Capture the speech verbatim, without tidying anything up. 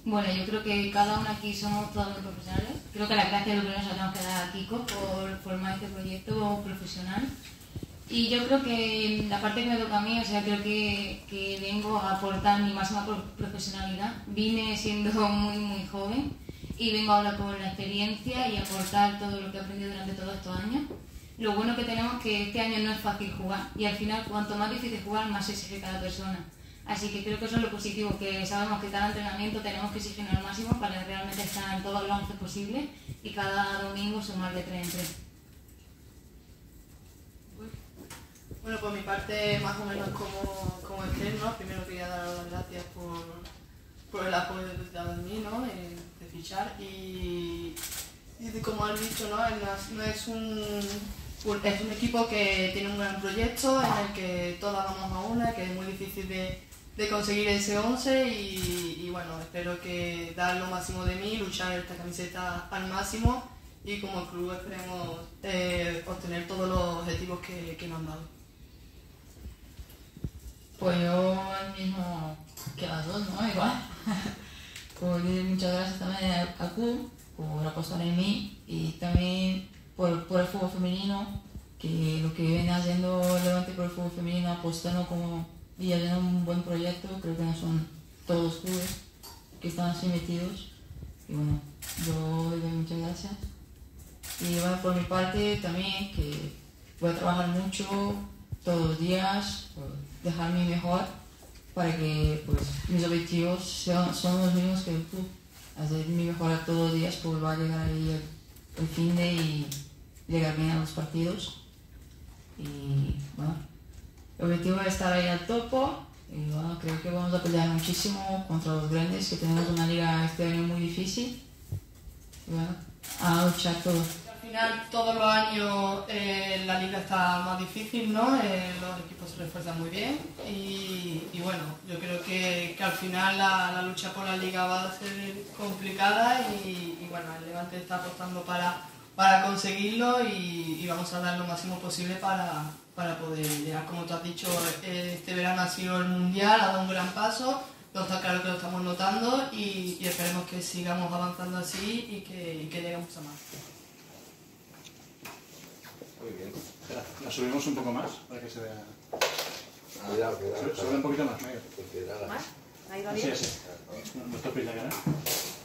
Bueno, yo creo que cada uno aquí somos todos muy profesionales. Creo que la gracia de lo primero se la tenemos que dar a Kiko por formar este proyecto profesional. Y yo creo que la parte que me toca a mí, o sea, creo que, que vengo a aportar mi máxima profesionalidad. Vine siendo muy, muy joven y vengo ahora con la experiencia y aportar todo lo que he aprendido durante todos estos años. Lo bueno que tenemos es que este año no es fácil jugar y al final cuanto más difícil jugar, más se exige cada persona. Así que creo que eso es lo positivo, que sabemos que cada entrenamiento tenemos que exigir al máximo para realmente estar en todos los once posibles y cada domingo sumar de tres en tres. Bueno, por mi parte, más o menos como, como Esther, ¿no? Primero quería dar las gracias por, por el apoyo que te dado en mí, ¿no? De, de fichar y, y como has dicho, ¿no? No es un, es un equipo que tiene un gran proyecto en el que todas vamos a una, que es muy difícil de, de conseguir ese once y, y bueno, espero que dar lo máximo de mí, luchar esta camiseta al máximo y como club esperemos eh, obtener todos los objetivos que, que nos han dado. Pues yo el mismo que las dos, ¿no? Igual. Pues muchas gracias también a Q por apostar en mí y también por, por el fútbol femenino, que lo que viene haciendo Levante por el fútbol femenino, apostando como y haciendo un buen proyecto. Creo que no son todos los clubes que están así metidos. Y bueno, yo le doy muchas gracias. Y bueno, por mi parte también, que voy a trabajar mucho todos los días, por dejar mi mejor para que pues, mis objetivos sean, son los mismos que el club. Hacer mi mejor todos los días, pues va a llegar ahí el, el fin de y llegar bien a los partidos. Y bueno, el objetivo es estar ahí al topo. Y bueno, creo que vamos a pelear muchísimo contra los grandes, que tenemos una liga este año muy difícil. Y bueno, a luchar todo. Al final, todos los años eh, la liga está más difícil, ¿no? Eh, los equipos se refuerzan muy bien y, y bueno, yo creo que, que al final la, la lucha por la liga va a ser complicada y, y bueno, el Levante está apostando para, para conseguirlo y, y vamos a dar lo máximo posible para, para poder llegar. Como tú has dicho, este verano ha sido el Mundial, ha dado un gran paso, no está claro que lo estamos notando y, y esperemos que sigamos avanzando así y que, y que lleguemos a más. Muy bien. Espera, la subimos un poco más para que se vea. Cuidado, cuidado. Sube un poquito más, ¿no? Cuidado. ¿Más? ¿Ahí va Sí, bien? sí. No, no topéis la cara.